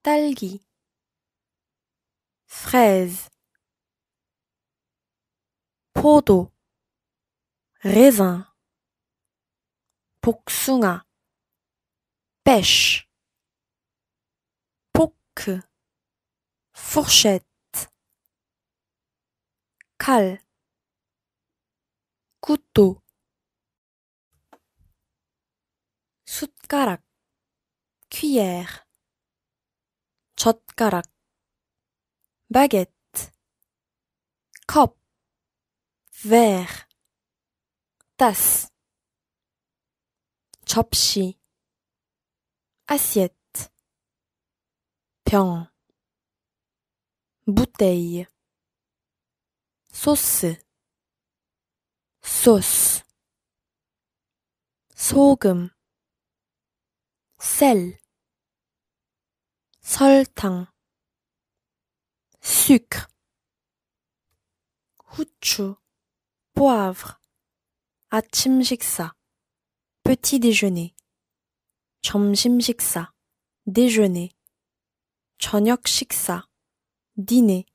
딸기 fraise 포도 raisin 복숭아 pêche 포크 fourchette 칼 couteau 숟가락 cuillère 젓가락 baguette 컵 verre tasse 접시 assiette 병 bouteille 소스 sauce 소금 sel 설탕 sucre 후추 poivre 아침 식사 petit déjeuner 점심 식사 déjeuner 저녁 식사 dîner